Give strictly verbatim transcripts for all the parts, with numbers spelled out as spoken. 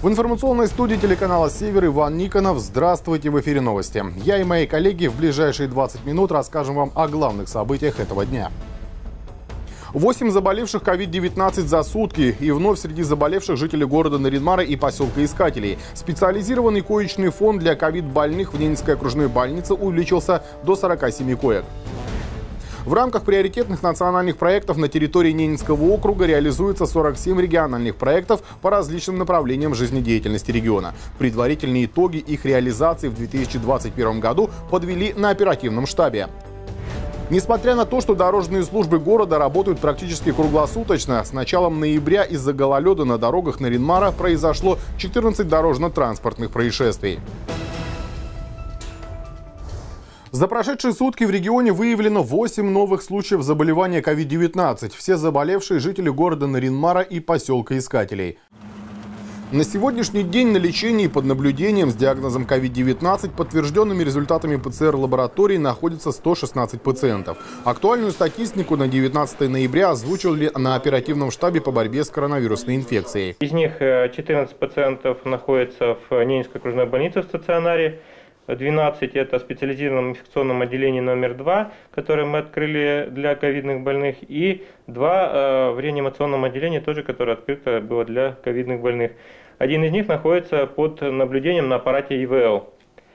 В информационной студии телеканала «Север» Иван Никонов. Здравствуйте, в эфире новости. Я и мои коллеги в ближайшие двадцать минут расскажем вам о главных событиях этого дня. Восемь заболевших ковид девятнадцать за сутки. И вновь среди заболевших жители города Нарьян-Мара и поселка Искателей. Специализированный коечный фонд для ковид-больных в Ненецкой окружной больнице увеличился до сорока семи коек. В рамках приоритетных национальных проектов на территории Ненецкого округа реализуется сорок семь региональных проектов по различным направлениям жизнедеятельности региона. Предварительные итоги их реализации в две тысячи двадцать первом году подвели на оперативном штабе. Несмотря на то, что дорожные службы города работают практически круглосуточно, с началом ноября из-за гололеда на дорогах Нарьян-Мара произошло четырнадцать дорожно-транспортных происшествий. За прошедшие сутки в регионе выявлено восемь новых случаев заболевания ковид девятнадцать. Все заболевшие жители города Нарьян-Мара и поселка Искателей. На сегодняшний день на лечении под наблюдением с диагнозом ковид девятнадцать подтвержденными результатами ПЦР-лаборатории находится сто шестнадцать пациентов. Актуальную статистику на девятнадцатое ноября озвучили на оперативном штабе по борьбе с коронавирусной инфекцией. Из них четырнадцать пациентов находятся в Ненецкой окружной больнице в стационаре. двенадцать это в специализированном инфекционном отделении номер два, которое мы открыли для ковидных больных, и два в реанимационном отделении, тоже которое открыто было для ковидных больных. Один из них находится под наблюдением на аппарате И В Л.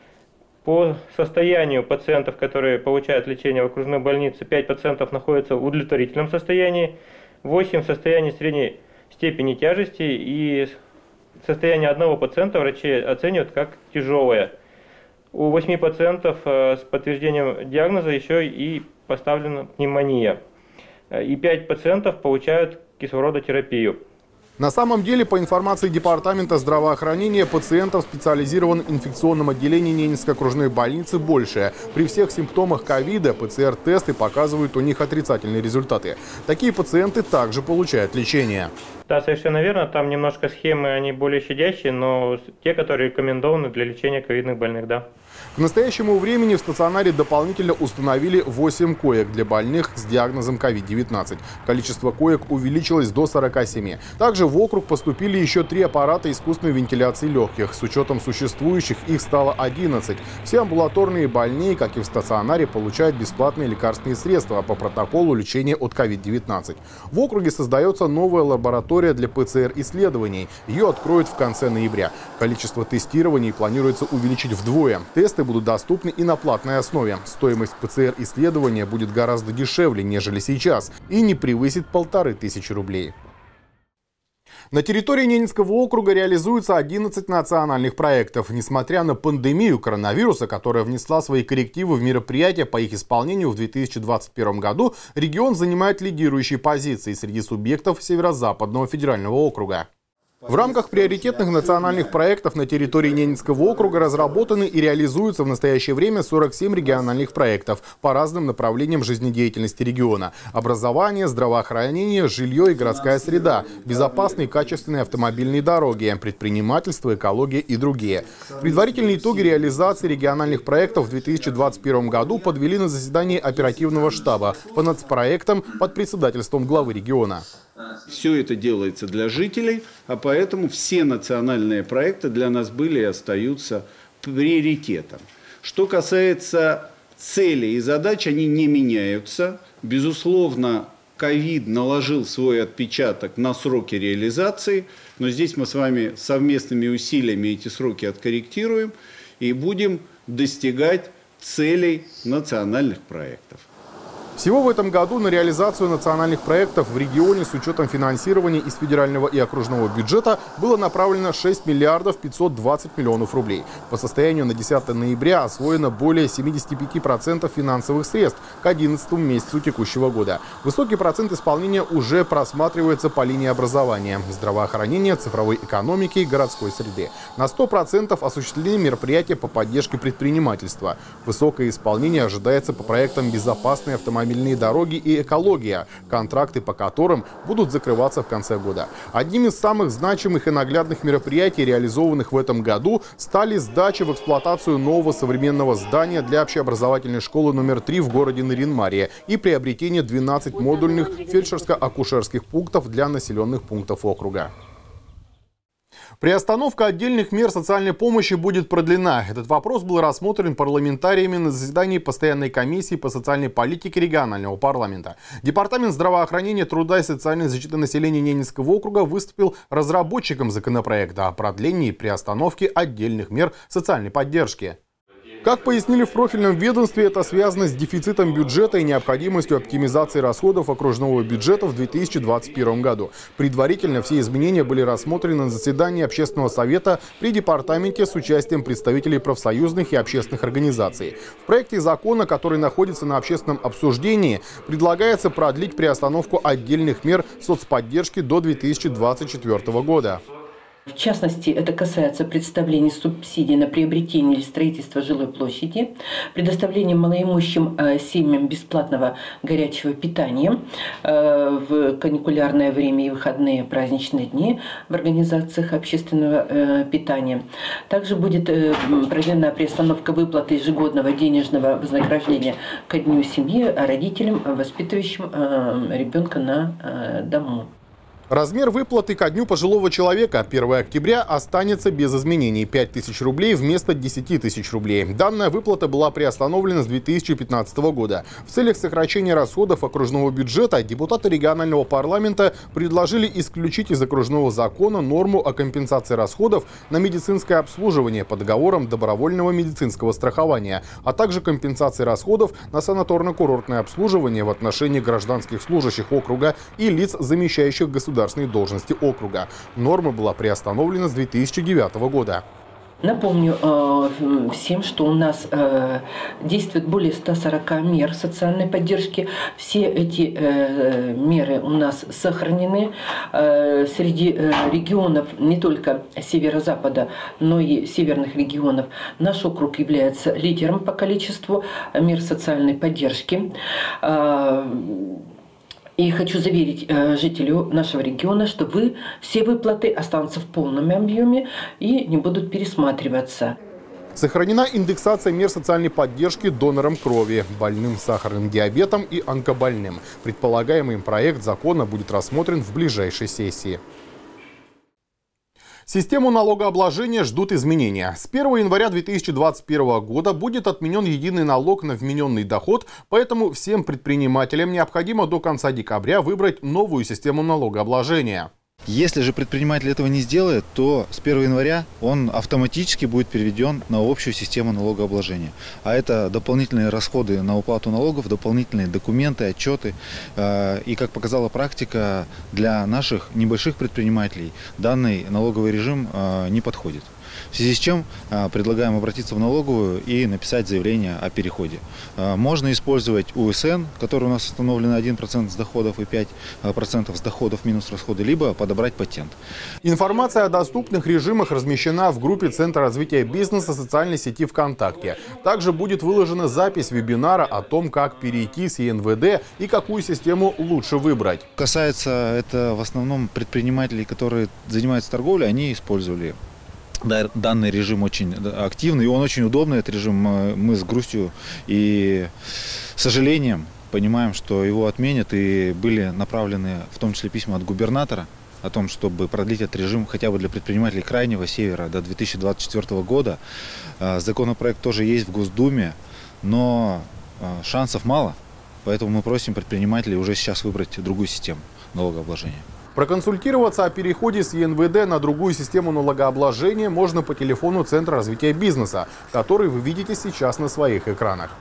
По состоянию пациентов, которые получают лечение в окружной больнице, пять пациентов находятся в удовлетворительном состоянии, восемь в состоянии средней степени тяжести, и состояние одного пациента врачи оценивают как тяжелое. У восьми пациентов с подтверждением диагноза еще и поставлена пневмония. И пять пациентов получают кислородотерапию. На самом деле, по информации Департамента здравоохранения, пациентов в специализированном инфекционном отделении Ненецкой окружной больницы больше. При всех симптомах ковида ПЦР-тесты показывают у них отрицательные результаты. Такие пациенты также получают лечение. Да, совершенно верно. Там немножко схемы, они более щадящие, но те, которые рекомендованы для лечения ковидных больных, да. К настоящему времени в стационаре дополнительно установили восемь коек для больных с диагнозом ковид девятнадцать. Количество коек увеличилось до сорока семи. Также в округ поступили еще три аппарата искусственной вентиляции легких. С учетом существующих их стало одиннадцать. Все амбулаторные больные, как и в стационаре, получают бесплатные лекарственные средства по протоколу лечения от ковид девятнадцать. В округе создается новая лаборатория для ПЦР-исследований. Ее откроют в конце ноября. Количество тестирований планируется увеличить вдвое. Тесты будут доступны и на платной основе. Стоимость ПЦР-исследования будет гораздо дешевле, нежели сейчас, и не превысит полторы тысячи рублей. На территории Ненецкого округа реализуется одиннадцать национальных проектов. Несмотря на пандемию коронавируса, которая внесла свои коррективы в мероприятия по их исполнению в две тысячи двадцать первом году, регион занимает лидирующие позиции среди субъектов Северо-Западного федерального округа. В рамках приоритетных национальных проектов на территории Ненецкого округа разработаны и реализуются в настоящее время сорок семь региональных проектов по разным направлениям жизнедеятельности региона. Образование, здравоохранение, жилье и городская среда, безопасные и качественные автомобильные дороги, предпринимательство, экология и другие. Предварительные итоги реализации региональных проектов в две тысячи двадцать первом году подвели на заседании оперативного штаба по нацпроектам под председательством главы региона. Все это делается для жителей, а поэтому все национальные проекты для нас были и остаются приоритетом. Что касается целей и задач, они не меняются. Безусловно, ковид наложил свой отпечаток на сроки реализации, но здесь мы с вами совместными усилиями эти сроки откорректируем и будем достигать целей национальных проектов. Всего в этом году на реализацию национальных проектов в регионе с учетом финансирования из федерального и окружного бюджета было направлено шесть миллиардов пятьсот двадцать миллионов рублей. По состоянию на десятое ноября освоено более семидесяти пяти процентов финансовых средств к одиннадцатому месяцу текущего года. Высокий процент исполнения уже просматривается по линии образования, здравоохранения, цифровой экономики и городской среды. На сто процентов осуществлены мероприятия по поддержке предпринимательства. Высокое исполнение ожидается по проектам «Безопасные автомобильные дороги» и «Экология», контракты по которым будут закрываться в конце года. Одним из самых значимых и наглядных мероприятий, реализованных в этом году, стали сдача в эксплуатацию нового современного здания для общеобразовательной школы номер три в городе Нарьян-Маре и приобретение двенадцати модульных фельдшерско-акушерских пунктов для населенных пунктов округа. Приостановка отдельных мер социальной помощи будет продлена. Этот вопрос был рассмотрен парламентариями на заседании Постоянной комиссии по социальной политике регионального парламента. Департамент здравоохранения, труда и социальной защиты населения Ненецкого округа выступил разработчиком законопроекта о продлении приостановки отдельных мер социальной поддержки. Как пояснили в профильном ведомстве, это связано с дефицитом бюджета и необходимостью оптимизации расходов окружного бюджета в две тысячи двадцать первом году. Предварительно все изменения были рассмотрены на заседании Общественного совета при департаменте с участием представителей профсоюзных и общественных организаций. В проекте закона, который находится на общественном обсуждении, предлагается продлить приостановку отдельных мер соцподдержки до две тысячи двадцать четвёртого года. В частности, это касается представления субсидий на приобретение или строительство жилой площади, предоставления малоимущим семьям бесплатного горячего питания в каникулярное время и выходные праздничные дни в организациях общественного питания. Также будет проведена приостановка выплаты ежегодного денежного вознаграждения ко дню семьи родителям, воспитывающим ребенка на дому. Размер выплаты ко дню пожилого человека первого октября останется без изменений – пять тысяч рублей вместо десяти тысяч рублей. Данная выплата была приостановлена с две тысячи пятнадцатого года. В целях сокращения расходов окружного бюджета депутаты регионального парламента предложили исключить из окружного закона норму о компенсации расходов на медицинское обслуживание по договорам добровольного медицинского страхования, а также компенсации расходов на санаторно-курортное обслуживание в отношении гражданских служащих округа и лиц, замещающих государственные должности округа. Норма была приостановлена с две тысячи девятого года. Напомню э, всем, что у нас э, действует более ста сорока мер социальной поддержки. Все эти э, меры у нас сохранены. Э, среди э, регионов не только северо-запада, но и северных регионов наш округ является лидером по количеству мер социальной поддержки. Э, И хочу заверить э, жителю нашего региона, что вы, все выплаты останутся в полном объеме и не будут пересматриваться. Сохранена индексация мер социальной поддержки донорам крови, больным сахарным диабетом и онкобольным. Предполагаемый им проект закона будет рассмотрен в ближайшей сессии. Систему налогообложения ждут изменения. С первого января две тысячи двадцать первого года будет отменен единый налог на вмененный доход, поэтому всем предпринимателям необходимо до конца декабря выбрать новую систему налогообложения. Если же предприниматель этого не сделает, то с первого января он автоматически будет переведен на общую систему налогообложения. А это дополнительные расходы на уплату налогов, дополнительные документы, отчеты. И, как показала практика, для наших небольших предпринимателей данный налоговый режим не подходит. В связи с чем предлагаем обратиться в налоговую и написать заявление о переходе. Можно использовать У Эс Эн, который у нас установлен один процент с доходов и пять процентов с доходов минус расходы, либо подобрать патент. Информация о доступных режимах размещена в группе Центра развития бизнеса социальной сети ВКонтакте. Также будет выложена запись вебинара о том, как перейти с Е Эн Вэ Дэ и какую систему лучше выбрать. Касается это в основном предпринимателей, которые занимаются торговлей, они использовали данный режим очень активный, и он очень удобный, этот режим. Мы с грустью и сожалением понимаем, что его отменят, и были направлены в том числе письма от губернатора о том, чтобы продлить этот режим хотя бы для предпринимателей Крайнего Севера до две тысячи двадцать четвёртого года. Законопроект тоже есть в Госдуме, но шансов мало, поэтому мы просим предпринимателей уже сейчас выбрать другую систему налогообложения. Проконсультироваться о переходе с Е Эн Вэ Дэ на другую систему налогообложения можно по телефону Центра развития бизнеса, который вы видите сейчас на своих экранах.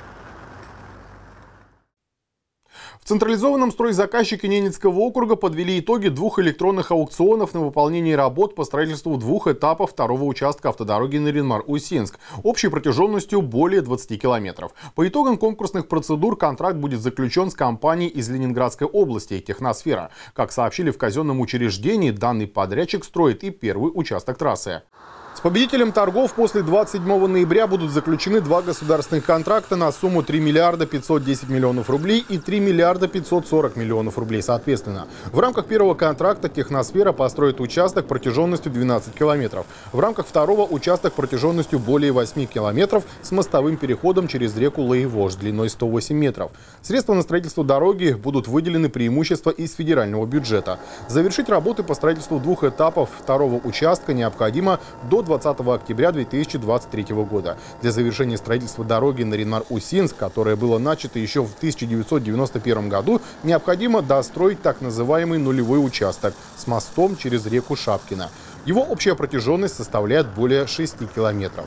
В централизованном стройзаказчике Ненецкого округа подвели итоги двух электронных аукционов на выполнение работ по строительству двух этапов второго участка автодороги Нарьян-Мар-Усинск общей протяженностью более двадцати километров. По итогам конкурсных процедур контракт будет заключен с компанией из Ленинградской области «Техносфера». Как сообщили в казенном учреждении, данный подрядчик строит и первый участок трассы. С победителем торгов после двадцать седьмого ноября будут заключены два государственных контракта на сумму три миллиарда пятьсот десять миллионов рублей и три миллиарда пятьсот сорок миллионов рублей соответственно. В рамках первого контракта Техносфера построит участок протяженностью двенадцать километров. В рамках второго участок протяженностью более восьми километров с мостовым переходом через реку Лаевож длиной сто восемь метров. Средства на строительство дороги будут выделены преимущество из федерального бюджета. Завершить работы по строительству двух этапов второго участка необходимо до двадцатого октября две тысячи двадцать третьего года. Для завершения строительства дороги Наринмар-Усинск, которое было начато еще в тысяча девятьсот девяносто первом году, необходимо достроить так называемый нулевой участок с мостом через реку Шапкина. Его общая протяженность составляет более шести километров.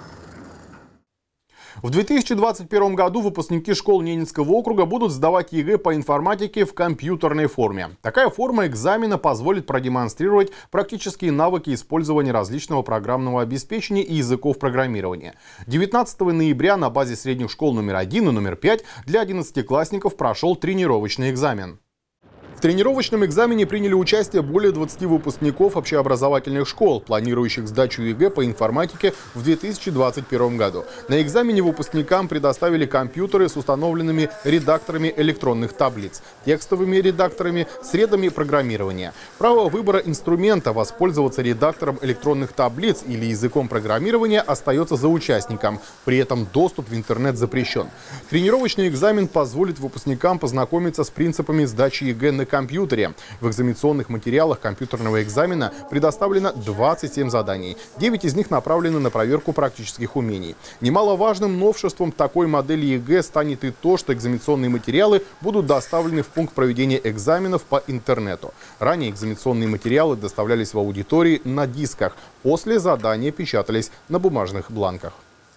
В две тысячи двадцать первом году выпускники школ Ненецкого округа будут сдавать ЕГЭ по информатике в компьютерной форме. Такая форма экзамена позволит продемонстрировать практические навыки использования различного программного обеспечения и языков программирования. девятнадцатого ноября на базе средних школ номер один и номер пять для одиннадцатиклассников прошел тренировочный экзамен. В тренировочном экзамене приняли участие более двадцати выпускников общеобразовательных школ, планирующих сдачу ЕГЭ по информатике в две тысячи двадцать первом году. На экзамене выпускникам предоставили компьютеры с установленными редакторами электронных таблиц, текстовыми редакторами, средами программирования. Право выбора инструмента воспользоваться редактором электронных таблиц или языком программирования остается за участником. При этом доступ в интернет запрещен. Тренировочный экзамен позволит выпускникам познакомиться с принципами сдачи ЕГЭ на компьютере. В экзаменационных материалах компьютерного экзамена предоставлено двадцать семь заданий. девять из них направлены на проверку практических умений. Немаловажным новшеством такой модели ЕГЭ станет и то, что экзаменационные материалы будут доставлены в пункт проведения экзаменов по интернету. Ранее экзаменационные материалы доставлялись в аудитории на дисках. После задания печатались на бумажных бланках.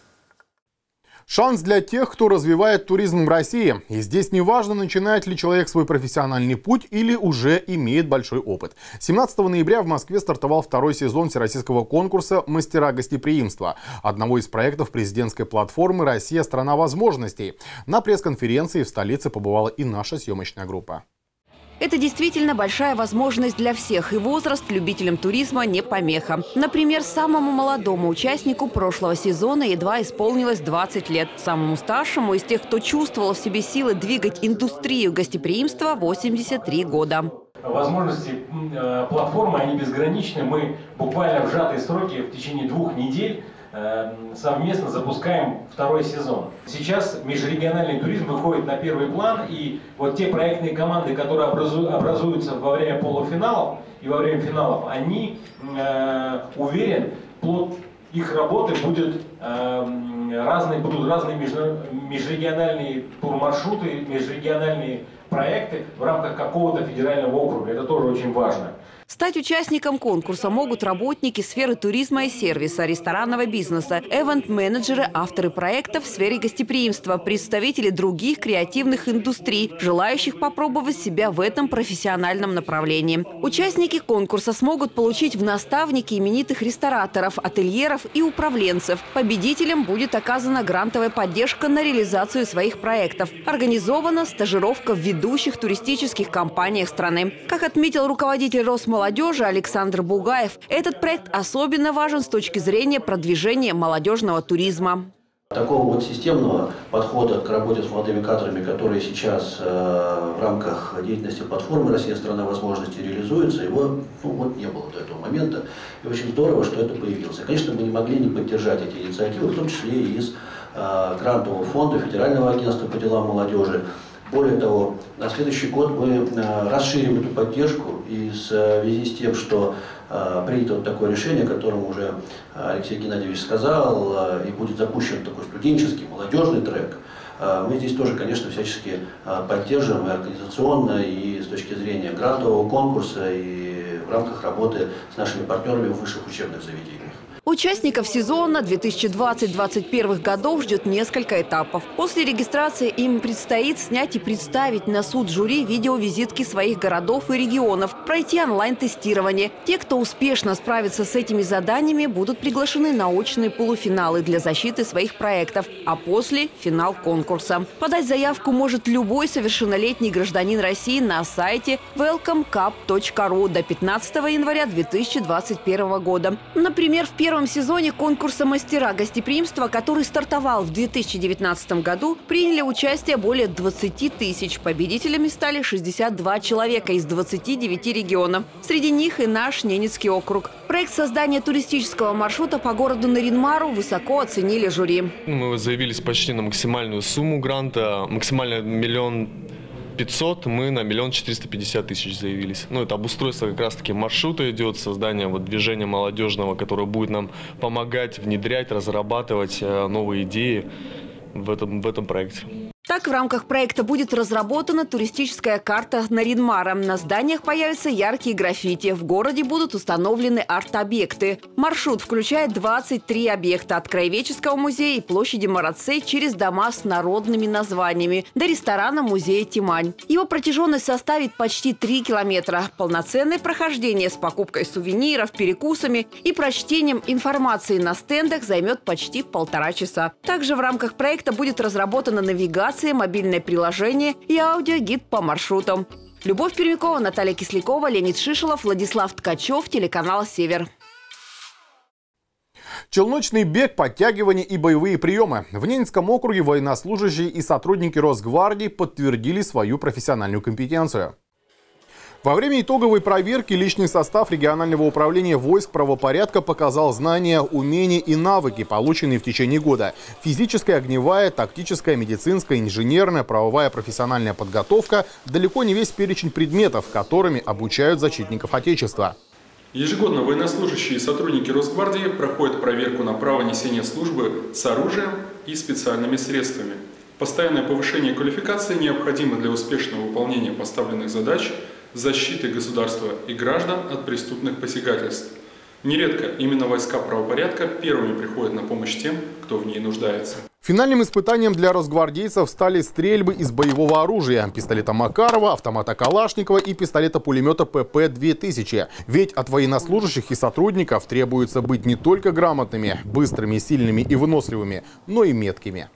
Шанс для тех, кто развивает туризм в России. И здесь не важно, начинает ли человек свой профессиональный путь или уже имеет большой опыт. семнадцатого ноября в Москве стартовал второй сезон всероссийского конкурса «Мастера гостеприимства», одного из проектов президентской платформы «Россия – страна возможностей». На пресс-конференции в столице побывала и наша съемочная группа. Это действительно большая возможность для всех, и возраст любителям туризма не помеха. Например, самому молодому участнику прошлого сезона едва исполнилось двадцать лет. Самому старшему из тех, кто чувствовал в себе силы двигать индустрию гостеприимства, восемьдесят три года. Возможности платформы, они безграничны. Мы буквально в сжатые сроки в течение двух недель совместно запускаем второй сезон. Сейчас межрегиональный туризм выходит на первый план, и вот те проектные команды, которые образуются во время полуфиналов и во время финалов, они, э, уверен, плод их работы будет э, разные, будут разные межрегиональные турмаршруты, межрегиональные проекты в рамках какого-то федерального округа. Это тоже очень важно. Стать участником конкурса могут работники сферы туризма и сервиса, ресторанного бизнеса, эвент-менеджеры, авторы проектов в сфере гостеприимства, представители других креативных индустрий, желающих попробовать себя в этом профессиональном направлении. Участники конкурса смогут получить в наставники именитых рестораторов, ательеров и управленцев. Победителям будет оказана грантовая поддержка на реализацию своих проектов. Организована стажировка в ведущих туристических компаниях страны. Как отметил руководитель Росмолодежи молодежи Александр Бугаев, этот проект особенно важен с точки зрения продвижения молодежного туризма. Такого вот системного подхода к работе с молодыми кадрами, которые сейчас э, в рамках деятельности платформы «Россия – страна возможностей» реализуется, его ну, вот не было до этого момента. И очень здорово, что это появилось. Конечно, мы не могли не поддержать эти инициативы, в том числе и из э, грантового фонда Федерального агентства по делам молодежи. Более того, на следующий год мы расширим эту поддержку и в связи с тем, что принято вот такое решение, о котором уже Алексей Геннадьевич сказал, и будет запущен такой студенческий, молодежный трек, мы здесь тоже, конечно, всячески поддерживаем и организационно, и с точки зрения грантового конкурса, и в рамках работы с нашими партнерами в высших учебных заведениях. Участников сезона две тысячи двадцать — две тысячи двадцать первых годов ждет несколько этапов. После регистрации им предстоит снять и представить на суд жюри видеовизитки своих городов и регионов, пройти онлайн-тестирование. Те, кто успешно справится с этими заданиями, будут приглашены на очные полуфиналы для защиты своих проектов, а после – финал конкурса. Подать заявку может любой совершеннолетний гражданин России на сайте велком кап точка ру до пятнадцатого января две тысячи двадцать первого года. Например, в первом первом сезоне конкурса «Мастера гостеприимства», который стартовал в две тысячи девятнадцатом году, приняли участие более двадцати тысяч. Победителями стали шестьдесят два человека из двадцати девяти регионов. Среди них и наш Ненецкий округ. Проект создания туристического маршрута по городу Нарьян-Мару высоко оценили жюри. Мы заявились почти на максимальную сумму гранта, максимально миллион пятьсот, мы на миллион четыреста пятьдесят тысяч заявились. Ну, это обустройство как раз-таки маршрута идет, создание вот движения молодежного, которое будет нам помогать внедрять, разрабатывать новые идеи в этом, в этом проекте. Так, в рамках проекта будет разработана туристическая карта Нарьян-Мара. На зданиях появятся яркие граффити. В городе будут установлены арт-объекты. Маршрут включает двадцать три объекта. От Краеведческого музея и площади Марацей через дома с народными названиями до ресторана музея Тимань. Его протяженность составит почти три километра. Полноценное прохождение с покупкой сувениров, перекусами и прочтением информации на стендах займет почти полтора часа. Также в рамках проекта будет разработана навигация, мобильное приложение и аудиогид по маршрутам. Любовь Пермякова, Наталья Кислякова, Леонид Шишелов, Владислав Ткачев, телеканал «Север». Челночный бег, подтягивания и боевые приемы. В Ненецком округе военнослужащие и сотрудники Росгвардии подтвердили свою профессиональную компетенцию. Во время итоговой проверки личный состав регионального управления войск правопорядка показал знания, умения и навыки, полученные в течение года. Физическая, огневая, тактическая, медицинская, инженерная, правовая, профессиональная подготовка – далеко не весь перечень предметов, которыми обучают защитников Отечества. Ежегодно военнослужащие и сотрудники Росгвардии проходят проверку на право несения службы с оружием и специальными средствами. Постоянное повышение квалификации необходимо для успешного выполнения поставленных задач, защиты государства и граждан от преступных посягательств. Нередко именно войска правопорядка первыми приходят на помощь тем, кто в ней нуждается. Финальным испытанием для росгвардейцев стали стрельбы из боевого оружия – пистолета Макарова, автомата Калашникова и пистолета-пулемета П П две тысячи. Ведь от военнослужащих и сотрудников требуется быть не только грамотными, быстрыми, сильными и выносливыми, но и меткими.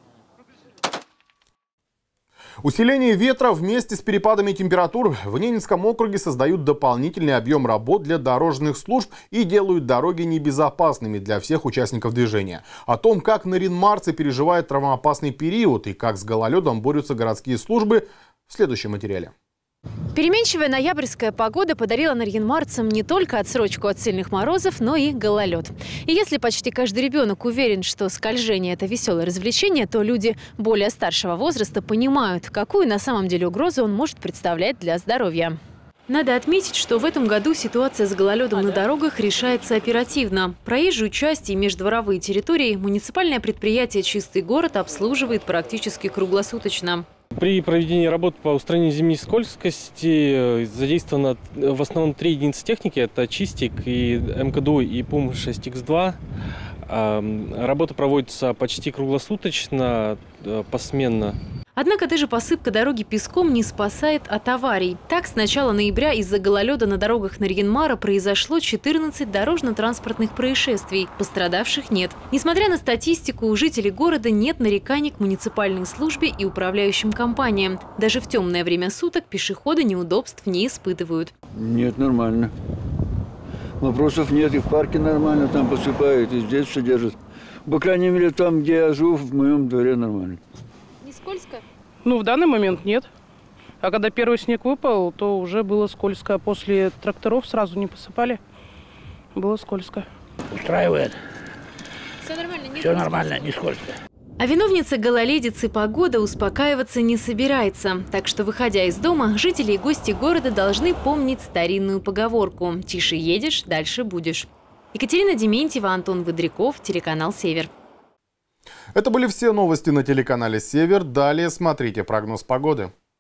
Усиление ветра вместе с перепадами температур в Ненецком округе создают дополнительный объем работ для дорожных служб и делают дороги небезопасными для всех участников движения. О том, как нарьян-марцы переживают травмоопасный период и как с гололедом борются городские службы, в следующем материале. Переменчивая ноябрьская погода подарила нарьян-марцам не только отсрочку от сильных морозов, но и гололед. И если почти каждый ребенок уверен, что скольжение – это веселое развлечение, то люди более старшего возраста понимают, какую на самом деле угрозу он может представлять для здоровья. Надо отметить, что в этом году ситуация с гололедом на дорогах решается оперативно. Проезжую часть и междворовые территории муниципальное предприятие «Чистый город» обслуживает практически круглосуточно. При проведении работ по устранению зимней скользкости задействовано в основном три единицы техники. Это «Чистик», и эм ка дэ у, и ПУМ шесть икс два. Работа проводится почти круглосуточно, посменно. Однако даже посыпка дороги песком не спасает от аварий. Так, с начала ноября из-за гололеда на дорогах Нарьян-Мара произошло четырнадцать дорожно-транспортных происшествий. Пострадавших нет. Несмотря на статистику, у жителей города нет нареканий к муниципальной службе и управляющим компаниям. Даже в темное время суток пешеходы неудобств не испытывают. Нет, нормально. Вопросов нет, и в парке нормально, там посыпают, и здесь все держат. По крайней мере, там, где я живу, в моем дворе нормально. Не скользко? Ну, в данный момент нет. А когда первый снег выпал, то уже было скользко. После тракторов сразу не посыпали. Было скользко. Устраивает. Все нормально, не Все нормально, не скользко. А виновница гололедицы погода успокаиваться не собирается. Так что, выходя из дома, жители и гости города должны помнить старинную поговорку «Тише едешь, дальше будешь». Екатерина Дементьева, Антон Выдряков, телеканал «Север». Это были все новости на телеканале «Север». Далее смотрите прогноз погоды.